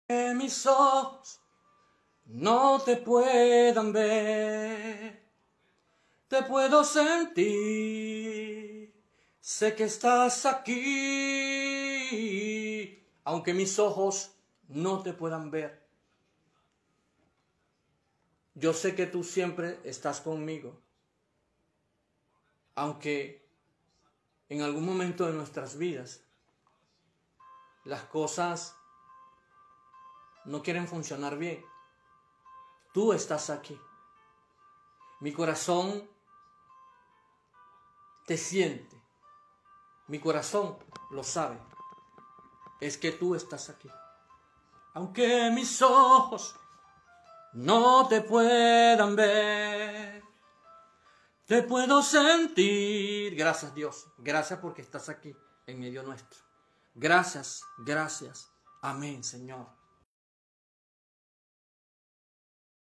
Que mis ojos no te puedan ver, te puedo sentir, sé que estás aquí, aunque mis ojos no te puedan ver. Yo sé que tú siempre estás conmigo, aunque en algún momento de nuestras vidas las cosas no quieren funcionar bien. Tú estás aquí. Mi corazón te siente. Mi corazón lo sabe. Es que tú estás aquí. Aunque mis ojos no te puedan ver, te puedo sentir. Gracias, Dios. Gracias porque estás aquí en medio nuestro. Gracias, gracias. Amén, Señor.